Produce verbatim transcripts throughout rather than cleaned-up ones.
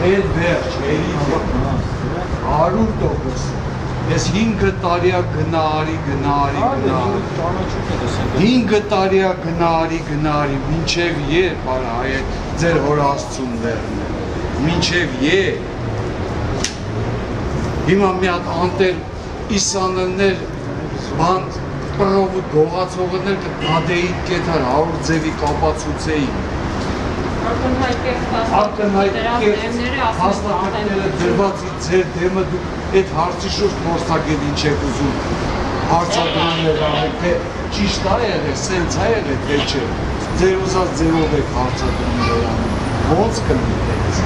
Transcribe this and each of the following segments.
Այդ վերջ, երիք է, հարյուր տոկոս, ես հինգը տարիա գնարի, գնարի, գնարի, հինգը տարիա գնարի, գնարի, մինչև երբ արա այդ ձեր հորաստուն դերն է, մինչև երբ, հիմա մի հատ անտեր իսաններ, բան, պրովուտ գողացողներ կդադեին կետար, հարուր ձևի կապացուցեին, ակնհայտ կետ հաստատակները դրվածի ձեր դեմը դուք այդ հարցի շուրջ փորձագետին չեք ուզում հարցադրումներ արեք, թե ճիշտ ա եղել, սենց ա եղել, թե չէ, ձեր ուզած ձևով եք հարցադրումներ անում, ոնց կլինեց։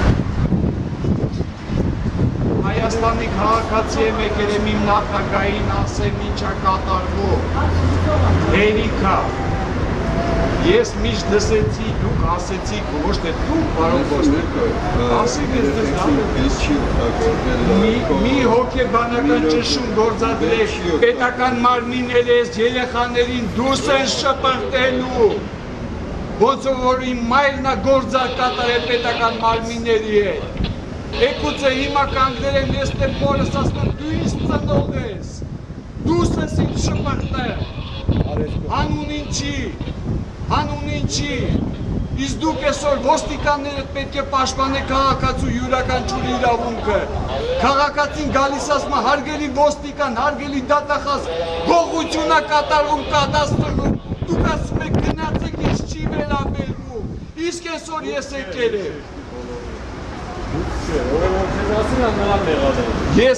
Հայաստանի քաղաքացի եմ եկել եմ իմ նախագահին ասեմ ինչա կատարվում, հերիքա, ես միշտ լսեցի, դուք ասեցիք, ոչ թե դուք, պարոն Խոսնիկով, ասեք ես դες մի հոգեբանական ճնշում գործադրեք, պետական մարմինները ես երեխաներին դուրս են շպրտելու, ոնց որ իմ մայրն է գործար կատարել պետական մարմինների հետ, եկուցե հիմա կանգնել եմ ես թե մորս ասում դու ինձ ծնող ես, դուրս ես ինձ շպրտել, հանուն ինչի, հանուն ինչի, իսկ դուք այսօր ոստիկանները պետք է պաշտպանեք քաղաքացու յուրաքանչյուր իրավունքը, քաղաքացին գալիս ասում հարգելի ոստիկան, հարգելի դատախազ, գողություն է կատարում կադաստրում, դուք ասում եք գնացեք ինձ չի վերաբերվում, իսկ այսօր ես եկել եմ։ Ես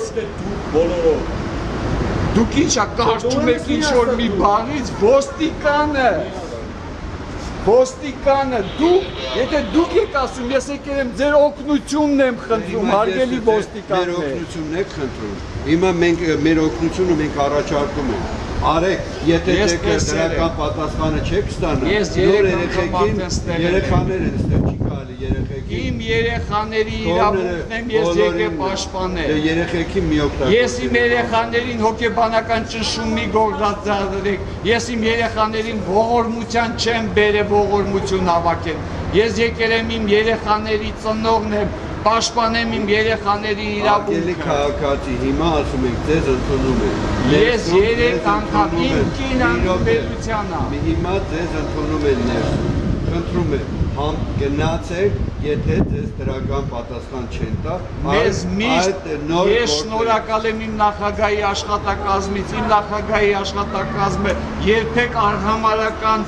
դուք ինչ կարճում եք ինչ-որ մի բանից, ոստիկանը, ոստիկանը, դուք, եթե դուք եք ասում, ես եկել եմ ձեր օգնությունն եմ խնդրում, հարգելի ոստիկաններ։ Մեր օգնությունն եք խնդրում, հիմա մեր օգնությունը մենք առաջարկում ենք, արեք, եթե դրական պատասխանը չեք ստանա, նոր երեխաներ են ստեղ չի կարելի երեխեքի։ Իմ երեխաների իրավունքն եմ ես եկել պաշտպանել։ Երեխեքի մի օգտագործել։ Ես իմ երեխաներին հոգեբանական ճնշումի գործադրեք, ես իմ երեխաներին ողորմության չեմ բերել ողորմություն հավաքել։ Ես եկել եմ իմ երեխաների ծնողն եմ, պաշտպանեմ իմ երեխաների իրավունքը։ Արգելի քաղաքացի, հիմա ասում ենք ձեզ ընդունում ենք։ Ես երեք անգամ իմ կին անգբերությանա։ Հիմա ձեզ ընդունում են ներսում, խնդրում եմ, համ գնացեք, եթե ձեզ դրական պատասխան չեն տա, մեզ միշտ ես շնորհակալ եմ իմ նախագահի աշխատակազմից, իմ նախագահի աշխատակազմը երբեք արհամարհական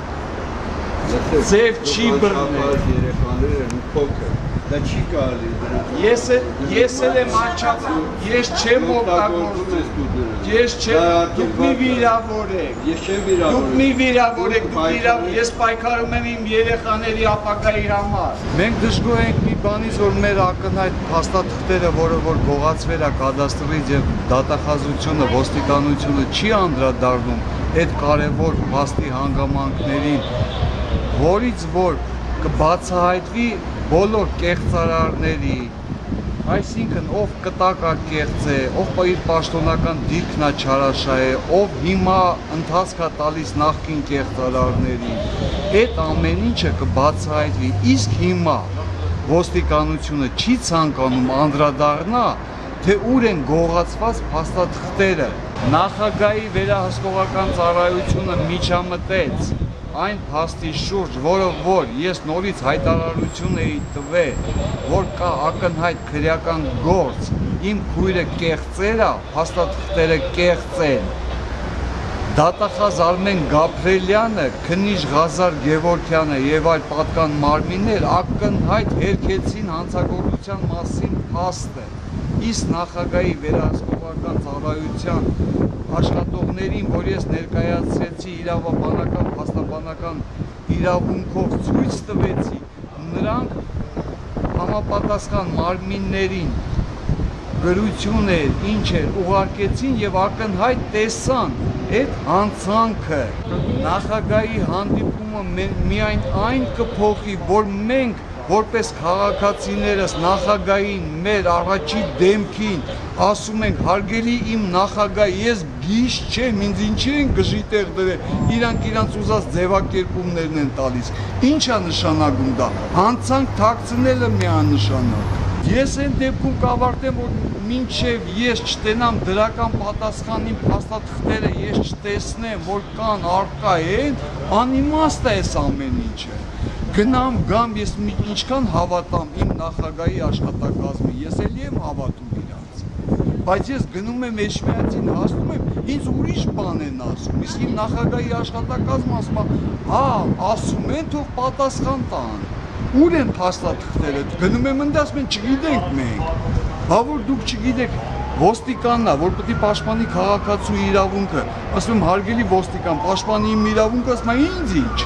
ձև չի բռնել։ Երեխաները փոքր, դա չի կարելի Ես էլ եմ անչափ, ես չեմ օգտագործում, ես չեմ, դուք մի վիրավորեք, դուք մի վիրավորեք, ես պայքարում եմ իմ երեխաների ապագայի համար։ Մենք դժգոհ ենք մի բանից, որ մեր ակնհայտ փաստաթղթերը, որը որ գողացվել է կադաստրից եւ դատախազությունը, ոստիկանությունը չի անդրադառնում այդ կարևոր փաստի հանգամանքներին, որից որ կբացահայտվի բոլոր կեղծարարների, այսինքն ով կտակակեղծ է, ով իր պաշտոնական դիրքն է չարաշահե, ով հիմա ընթացք է տալիս նախկին կեղծարարների, այդ ամեն ինչը կբացահայտվի, իսկ հիմա ոստիկանությունը չի ցանկանում անդրադառնա, թե ուր են գողացված փաստաթղթերը, նախագահի վերահսկողական ծառայությունը միջամտեց այն փաստի շուրջ, որը որ ես նորից հայտարարություն էի տվել, որ կա ակնհայտ քրեական գործ, իմ քույրը կեղծեր է, փաստաթղթերը կեղծ են։ Դատախազ Արմեն Գաբրելյանը, քննիչ Ղազար Գևորգյանը եւ այլ պատկան մարմիններ ակնհայտ հերքեցին հանցագործության մասին փաստը, իսկ նախագահի վերահսկողական ծառայության աշխատողներին, որ ես ներկայացրեցի իրավաբանական, փաստաբանական իրավունքով ցույց տվեցի, նրանք համապատասխան մարմիններին գրություն էր, ինչ էր, ուղարկեցին եւ ակնհայտ տեսան այդ հանցանքը։ Նախագահի հանդիպումը միայն այն կփոխի, որ մենք որպես քաղաքացիներս նախագահին մեր առաջի դեմքին ասում ենք հարգելի իմ նախագահ, ես գիշ չեմ, ինձ ինչի են գժի տեղ դրել, իրանք իրանց ուզած ձևակերպումներն են տալիս։ Ինչ է նշանակում դա։ Հանցանք թաքցնելը միանշանակ։ Ես այն դեպքում կավարտեմ, որ մինչև ես չտենամ դրական պատասխանին փաստաթղթերը, ես չտեսնեմ, որ կան առկա են, անիմաստ է այս ամեն ինչը։ Գնամ, գամ, ես ինչքան հավատամ իմ նախագահի աշխատակազմին, ես էլի եմ հավատում իրանց։ Բայց ես գնում եմ Էջմիածին, հասնում եմ, ինձ ուրիշ բան են ասում, իսկ իմ նախագահի աշխատակազմը ասում է, հա, ասում են, թող պատասխան տան։ Ուր են փաստաթղթերը, գնում եմ ընդ ասում են, չգիտենք մենք, բա որ դուք չգիտեք, ոստիկանն է, որ պետք է պաշտպանի քաղաքացու իրավունքը, ասում եմ, հարգելի ոստիկան, պաշտպանի իմ իրավունքը, ասում է, ինձ ինչ։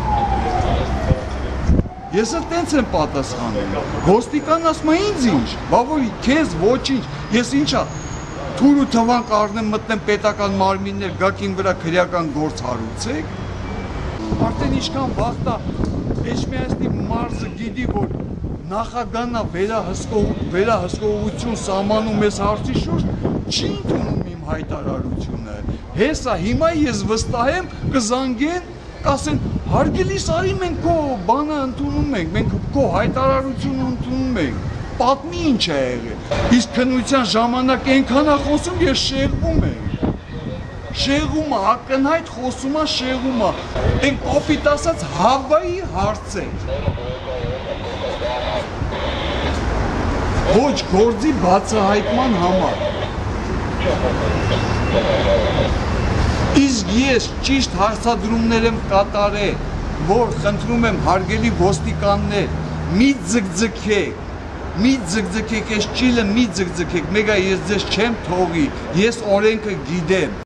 Ես էլ տենց եմ պատասխանում, ոստիկանն ասում է, ինձ ինչ, բա որ քեզ ոչինչ, ես ինչա, թուր ու թվան կառնեմ մտնեմ պետական մարմիններ, գակին վրա քրեական գործ հարուցեք, արդեն ինչքան վաղտա Էջմիածնի մարզը գիտի, որ նախագահնա վերահսկողություն սահմանում ես հարցի շուրջ, չի ընդունում իմ հայտարարությունը։ Հեսա հիմա ես վստահ եմ կզանգեն, կասեն հարգելիս արի մենք քո բանը ընդունում ենք, մենք քո հայտարարությունը ընդունում ենք, պատմի ինչ է եղել։ Իսկ քննության ժամանակ այնքան է խոսում, ես շեղվում եմ։ Շեղում է, ակնհայտ խոսում է, շեղում է, են կոպիտ ասած Հավայի հարցեր։ Ոչ գործի բացահայտման համար։ Իսկ ես ճիշտ հարցադրումներ եմ կատարել, որ խնդրում եմ հարգելի ոստիկաններ, մի ձգձգեք, մի ձգձգեք, այս ճիլը մի ձգձգեք, մեգա ես ձեզ չեմ թողի, ես օրենքը գիտեմ։